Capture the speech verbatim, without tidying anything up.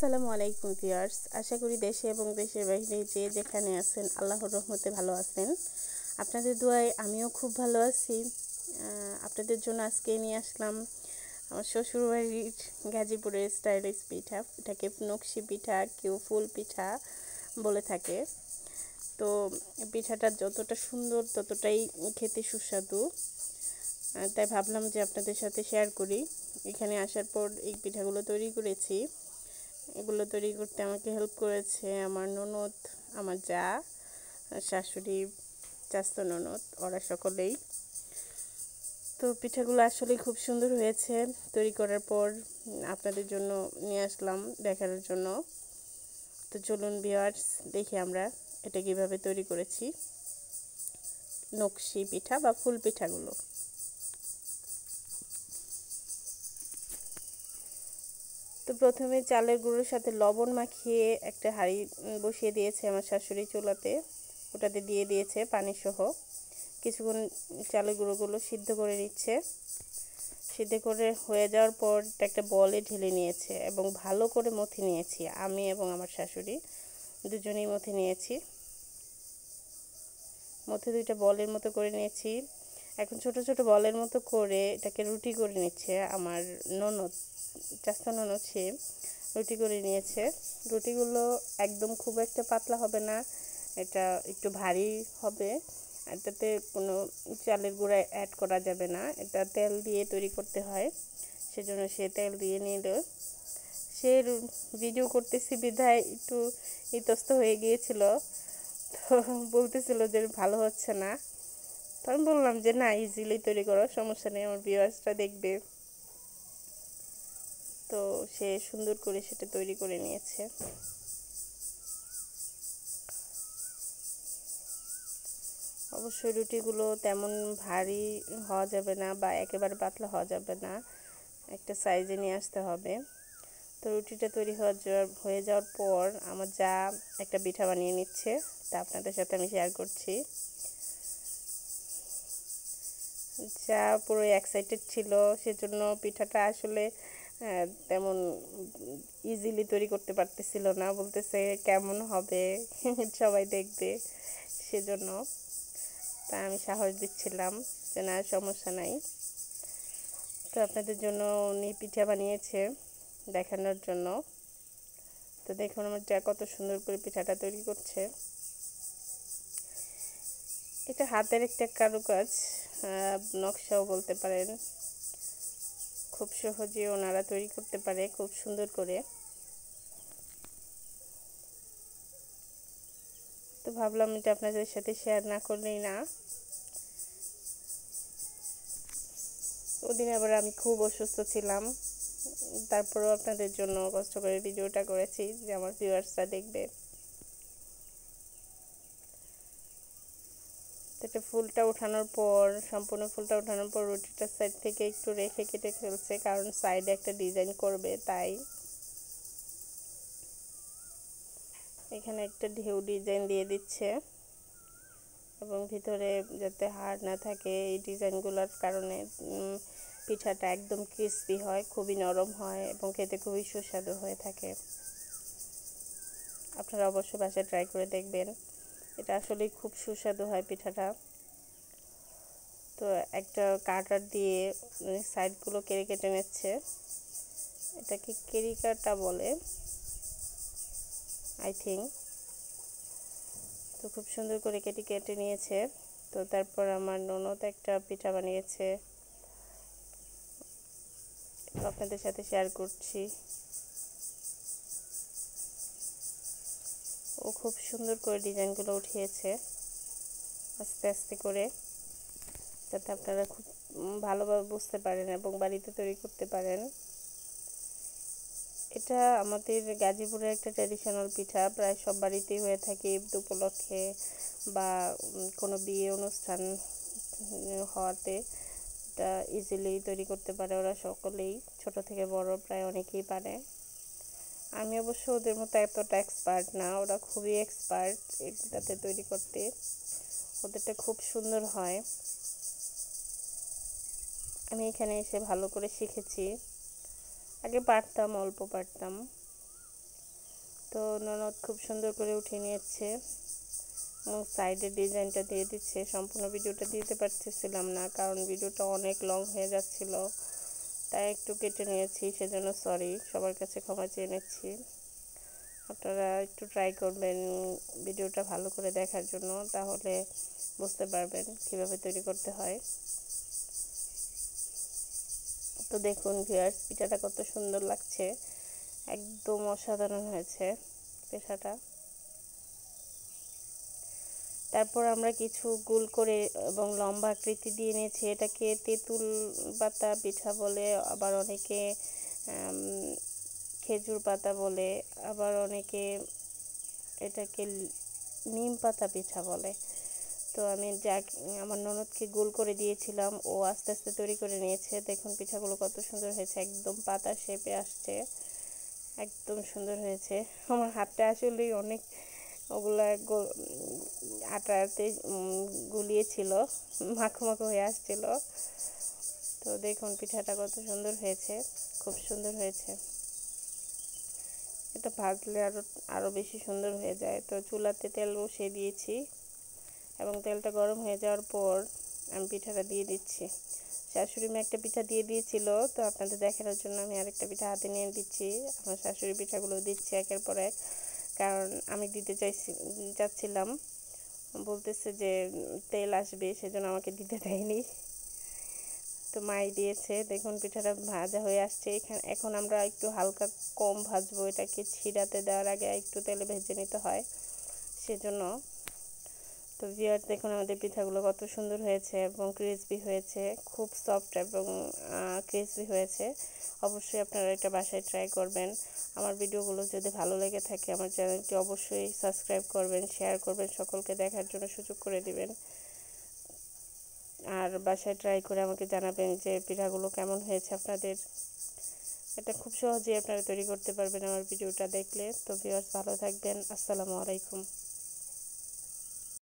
আসসালামু আলাইকুম ভিউয়ার্স, আশা করি দেশে এবং দেশের বাইরে যে যেখানে আছেন আল্লাহর রহমতে ভালো আছেন। আপনাদের দোয়ায় আমিও খুব ভালো আছি। আপনাদের জন্য আজকে নিয়ে আসলাম আমার শ্বশুরবাড়ির গাজীপুরের স্টাইলিশ পিঠা। এটাকে নকশি পিঠা, কেউ ফুল পিঠা বলে থাকে। তো পিঠাটা যতটা সুন্দর ততটাই খেতে সুস্বাদু, তাই ভাবলাম যে আপনাদের সাথে শেয়ার করি। এখানে আসার পর এই পিঠাগুলো তৈরি করেছি। এগুলো তৈরি করতে আমাকে হেল্প করেছে আমার ননদ, আমার যা, শাশুড়ি, চাচতো ননদ, ওরা সকলেই। তো পিঠাগুলো আসলে খুব সুন্দর হয়েছে। তৈরি করার পর আপনাদের জন্য নিয়ে আসলাম দেখানোর জন্য। তো চলুন ভিউয়ার্স, দেখি আমরা এটা কিভাবে তৈরি করেছি, নকশি পিঠা বা ফুল পিঠাগুলো। তো প্রথমে চালের গুঁড়োর সাথে লবণ মাখিয়ে একটা হাঁড়ি বসিয়ে দিয়েছে আমার শাশুড়ি চুলাতে। ওটাতে দিয়ে দিয়েছে পানি সহ। কিছুক্ষণ চালের গুঁড়োগুলো সিদ্ধ করে নিচ্ছে। সিদ্ধ করে হয়ে যাওয়ার পর একটা বলে ঢেলে নিয়েছে এবং ভালো করে মথে নিয়েছি। আমি এবং আমার শাশুড়ি দুজনেই মথে নিয়েছি। মথে দুইটা বলের মতো করে নিয়েছি। এখন ছোট ছোট বলের মতো করে এটাকে রুটি করে নিচ্ছে আমার ননদ, চাচা ননদ, সে রুটি করে নিয়েছে। রুটিগুলো একদম খুব একটা পাতলা হবে না, এটা একটু ভারী হবে। এটাতে কোনো চালের গুঁড়া অ্যাড করা যাবে না, এটা তেল দিয়ে তৈরি করতে হয়, সেজন্য সে তেল দিয়ে নিল। সে ভিডিও করতেছি বিধায় একটু ইতস্ত হয়ে গিয়েছিল, তো বলতেছিল যে ভালো হচ্ছে না। তো আমি বললাম যে না, ইজিলি তৈরি করো, সমস্যা নেই, আমার ভিউয়ার্সরা দেখবে। তো সে সুন্দর করে সেটা তৈরি করে নিয়েছে। অবশ্যই রুটিগুলো তেমন ভারী হওয়া যাবে না বা একেবারে পাতলা হওয়া যাবে না, একটা সাইজে নিয়ে আসতে হবে। তো রুটিটা তৈরি হওয়া হয়ে যাওয়ার পর আমার যা একটা পিঠা বানিয়ে নিচ্ছে, তা আপনাদের সাথে আমি শেয়ার করছি। যা পুরো এক্সাইটেড ছিল, সেজন্য পিঠাটা আসলে তেমন ইজিলি তৈরি করতে পারতেছিল না, বলতেছে কেমন হবে সবাই দেখবে, সেজন্য। তা আমি সাহস দিচ্ছিলাম যে না, সমস্যা নাই। তো আপনাদের জন্য উনি পিঠা বানিয়েছে দেখানোর জন্য। তো দেখুন আমার যা কত সুন্দর করে পিঠাটা তৈরি করছে। এটা হাতের একটা কারুকাজ, নকশাও বলতে পারেন। খুব সহজে ওনারা তৈরি করতে পারে, খুব সুন্দর করে। তো ভাবলাম এটা আপনাদের সাথে শেয়ার না করলেই না। ওদিন আবার আমি খুব অসুস্থ ছিলাম, তারপরেও আপনাদের জন্য কষ্ট করে ভিডিওটা করেছি যে আমার ভিউয়ার্সরা দেখবে। এটা ফুলটা ওঠানোর পর, সম্পূর্ণ ফুলটা ওঠানোর পর রুটিটার সাইড থেকে একটু রেখে কেটে ফেলছে, কারণ সাইডে একটা ডিজাইন করবে, তাই। এখানে একটা ঢেউ ডিজাইন দিয়ে দিচ্ছে এবং ভিতরে যাতে হাড় না থাকে, এই ডিজাইনগুলোর কারণে পিঠাটা একদম ক্রিস্পি হয়, খুবই নরম হয় এবং খেতে খুবই সুস্বাদু হয়ে থাকে। আপনারা অবশ্যই বাসায় ট্রাই করে দেখবেন, এটা আসলে খুব সুস্বাদু হয় পিঠাটা। তো একটা কাটার দিয়ে সাইডগুলো কেটে কেটে নিচ্ছে, এটাকে কেরি কাটা বলে আই থিঙ্ক। তো খুব সুন্দর করে কেটে কেটে নিয়েছে। তো তারপর আমার ননদ একটা পিঠা বানিয়েছে, আপনাদের সাথে শেয়ার করছি। ও খুব সুন্দর করে ডিজাইনগুলো উঠিয়েছে আস্তে আস্তে করে, যাতে আপনারা খুব ভালোভাবে বুঝতে পারেন এবং বাড়িতে তৈরি করতে পারেন। এটা আমাদের গাজীপুরের একটা ট্র্যাডিশনাল পিঠা, প্রায় সব বাড়িতেই হয়ে থাকে ঈদ উপলক্ষে বা কোনো বিয়ে অনুষ্ঠান হওয়াতে। এটা ইজিলি তৈরি করতে পারে ওরা সকলেই, ছোট থেকে বড় প্রায় অনেকেই পারে। আমি অবশ্য ওদের মতো এতটা এক্সপার্ট না, ওরা খুবই এক্সপার্ট এটাতে তৈরি করতে, ওদেরটা খুব সুন্দর হয়। আমি এখানে এসে ভালো করে শিখেছি, আগে পারতাম, অল্প পারতাম, তো ননদ খুব সুন্দর করে উঠিয়ে নিয়েছে এবং সাইডের ডিজাইনটা দিয়ে দিচ্ছে। সম্পূর্ণ ভিডিওটা দিতে পারতেছিলাম না, কারণ ভিডিওটা অনেক লং হয়ে যাচ্ছিল, তাই একটু কেটে নিয়েছি, সেজন্য সরি, সবার কাছে ক্ষমা চেয়ে নিচ্ছি। আপনারা একটু ট্রাই করবেন ভিডিওটা ভালো করে দেখার জন্য, তাহলে বুঝতে পারবেন কিভাবে তৈরি করতে হয়। তো দেখুন ভিউয়ার্স, পিঠাটা কত সুন্দর লাগছে, একদম অসাধারণ হয়েছে পিঠাটা। তারপর আমরা কিছু গোল করে এবং লম্বা আকৃতি দিয়ে নিয়েছি। এটাকে তেঁতুল পাতা পিঠা বলে, আবার অনেকে খেজুর পাতা বলে, আবার অনেকে এটাকে নিম পাতা পিঠা বলে। তো আমি যা আমার ননদকে গোল করে দিয়েছিলাম, ও আস্তে আস্তে তৈরি করে নিয়েছে। দেখুন পিঠাগুলো কত সুন্দর হয়েছে, একদম পাতা শেপে আসছে, একদম সুন্দর হয়েছে। আমার হাতটা আসলেই অনেক ওগুলা আটাতে গুলিয়েছিল, মাখো মাখো হয়ে আসছিল। তো দেখুন পিঠাটা কত সুন্দর হয়েছে, খুব সুন্দর হয়েছে। এটা ভাজলে আরও আরও বেশি সুন্দর হয়ে যায়। তো চুলাতে তেল বসিয়ে দিয়েছি এবং তেলটা গরম হয়ে যাওয়ার পর আমি পিঠাটা দিয়ে দিচ্ছি। শাশুড়ি মেয়ে একটা পিঠা দিয়ে দিয়েছিল, তো আপনাদের দেখানোর জন্য আমি আরেকটা পিঠা হাতে নিয়ে দিচ্ছি। আমার শাশুড়ি পিঠাগুলো দিচ্ছি একের পর এক, কারণ আমি দিতে চাইছি চাচ্ছিলাম, বলতেছে যে তেল আসবে, সেজন্য আমাকে দিতে দেয়নি। তো মাই দিয়েছে। দেখুন পিঠাটা ভাজা হয়ে আসছে। এখানে এখন আমরা একটু হালকা কম ভাজবো, এটাকে ছিঁড়াতে দেওয়ার আগে একটু তেলে ভেজে নিতে হয়, সেজন্য। তো ভিউয়ার্স দেখুন আমাদের পিঠাগুলো কত সুন্দর হয়েছে এবং ক্রিসপি হয়েছে, খুব সফট এবং ক্রিসপি হয়েছে। অবশ্যই আপনারা এটা বাসায় ট্রাই করবেন। আমার ভিডিওগুলো যদি ভালো লেগে থাকে আমার চ্যানেলটি অবশ্যই সাবস্ক্রাইব করবেন, শেয়ার করবেন, সকলকে দেখার জন্য সুযোগ করে দিবেন। আর বাসায় ট্রাই করে আমাকে জানাবেন যে পিঠাগুলো কেমন হয়েছে আপনাদের। এটা খুব সহজেই আপনারা তৈরি করতে পারবেন আমার ভিডিওটা দেখলে। তো ভিউয়ার্স ভালো থাকবেন, আসসালামু আলাইকুম।